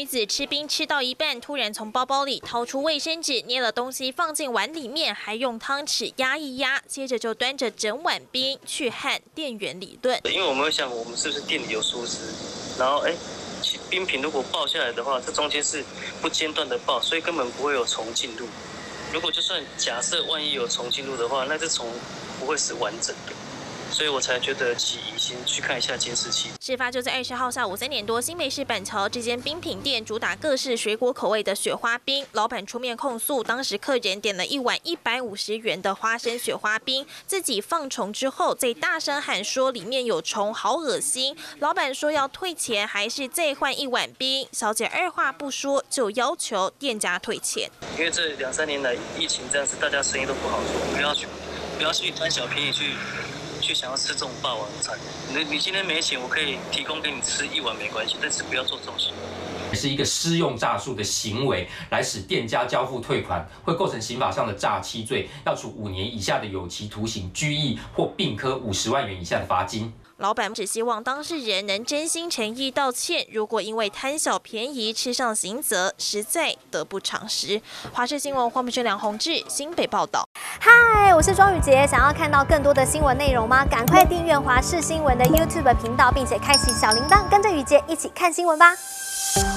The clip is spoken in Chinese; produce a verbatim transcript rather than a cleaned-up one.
女子吃冰吃到一半，突然从包包里掏出卫生纸，捏了东西放进碗里面，还用汤匙压一压，接着就端着整碗冰去和店员理论。 因为我们会想，我们是不是店里有疏失，然后哎，冰品如果爆下来的话，这中间是不间断的爆，所以根本不会有重进入。如果就算假设万一有重进入的话，那这虫不会是完整的。 所以我才觉得起疑心，去看一下监视器。 事发就在二十号下午三点多，新北市板桥这间冰品店主打各式水果口味的雪花冰，老板出面控诉，当时客人点了一碗一百五十元的花生雪花冰，自己放虫之后，再大声喊说里面有虫，好恶心。老板说要退钱，还是再换一碗冰。小姐二话不说就要求店家退钱。 因为这两三年来疫情这样子，大家生意都不好做，不要去不要去贪小便宜去。 去想要吃这种霸王餐，你你今天没钱，我可以提供给你吃一碗没关系，但是不要做这种行为。 是一个施用诈术的行为，来使店家交付退款，会构成刑法上的诈欺罪，要处五年以下的有期徒刑、拘役或并科五十万元以下的罚金。 老板只希望当事人能真心诚意道歉。如果因为贪小便宜吃上刑责，实在得不偿失。华视新闻黄美娟、梁宏志新北报道。 嗨，我是庄宇杰。想要看到更多的新闻内容吗？赶快订阅华视新闻的 YouTube 频道，并且开启小铃铛，跟着宇杰一起看新闻吧。